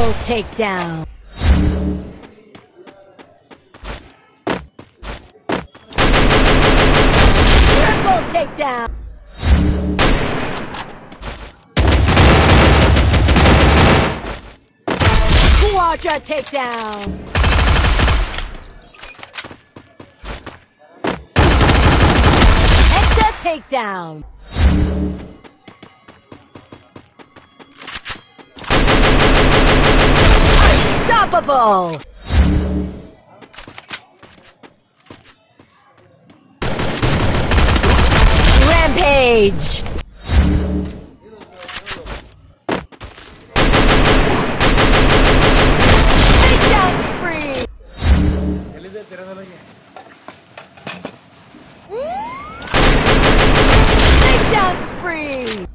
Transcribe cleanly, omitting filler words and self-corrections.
Double takedown. Triple takedown. Quadra takedown. Hexa takedown. Unstoppable. Rampage. Takedown spree. Takedown spree.